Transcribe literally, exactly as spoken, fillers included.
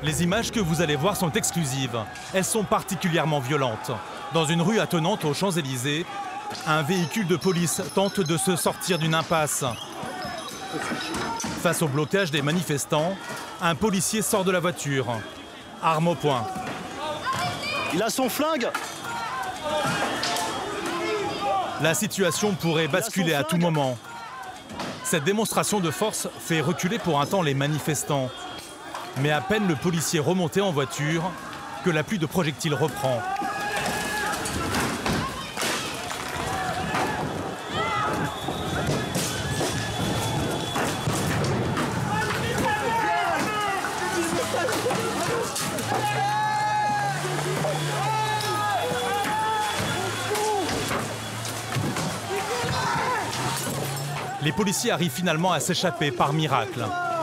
Les images que vous allez voir sont exclusives. Elles sont particulièrement violentes. Dans une rue attenante aux Champs-Élysées, un véhicule de police tente de se sortir d'une impasse. Face au blocage des manifestants, un policier sort de la voiture, arme au poing. Il a son flingue. La situation pourrait basculer à tout moment. Cette démonstration de force fait reculer pour un temps les manifestants. Mais à peine le policier remonté en voiture que la pluie de projectiles reprend. Les policiers arrivent finalement à s'échapper par miracle.